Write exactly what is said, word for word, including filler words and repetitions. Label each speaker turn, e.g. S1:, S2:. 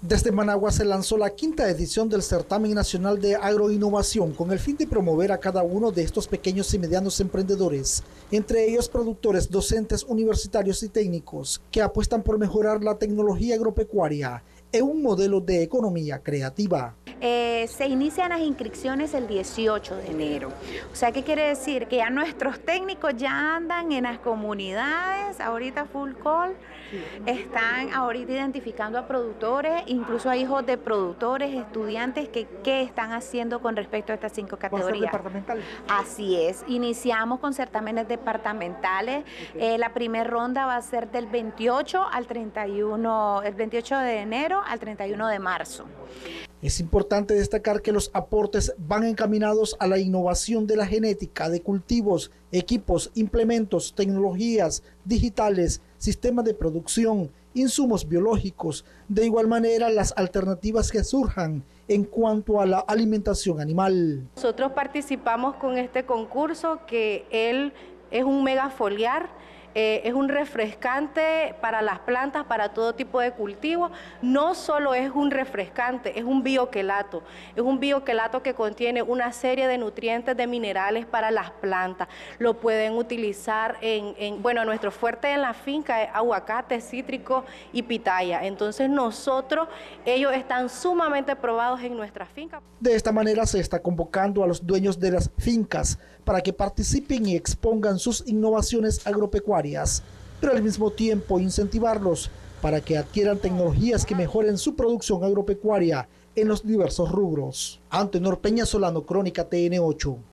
S1: Desde Managua se lanzó la quinta edición del Certamen Nacional de Agroinnovación con el fin de promover a cada uno de estos pequeños y medianos emprendedores, entre ellos productores, docentes, universitarios y técnicos, que apuestan por mejorar la tecnología agropecuaria en un modelo de economía creativa.
S2: Eh, se inician las inscripciones el dieciocho de enero. O sea, ¿qué quiere decir? Que ya nuestros técnicos ya andan en las comunidades, ahorita full call, están ahorita identificando a productores, incluso a hijos de productores, estudiantes, que qué están haciendo con respecto a estas cinco categorías.
S1: ¿Departamental?
S2: Así es, iniciamos con certámenes departamentales. Okay. Eh, la primera ronda va a ser del veintiocho al treinta y uno, el veintiocho de enero al treinta y uno de marzo.
S1: Es importante destacar que los aportes van encaminados a la innovación de la genética de cultivos, equipos, implementos, tecnologías digitales, sistemas de producción, insumos biológicos, de igual manera las alternativas que surjan en cuanto a la alimentación animal.
S3: Nosotros participamos con este concurso que él es un megafoliar. Eh, es un refrescante para las plantas, para todo tipo de cultivo. No solo es un refrescante, es un bioquelato. Es un bioquelato que contiene una serie de nutrientes, de minerales para las plantas. Lo pueden utilizar en, en bueno, nuestro fuerte en la finca es aguacate, cítrico y pitaya. Entonces nosotros, ellos están sumamente probados en nuestra finca.
S1: De esta manera se está convocando a los dueños de las fincas para que participen y expongan sus innovaciones agropecuarias, pero al mismo tiempo incentivarlos para que adquieran tecnologías que mejoren su producción agropecuaria en los diversos rubros. Antenor Peña Solano, Crónica T N ocho.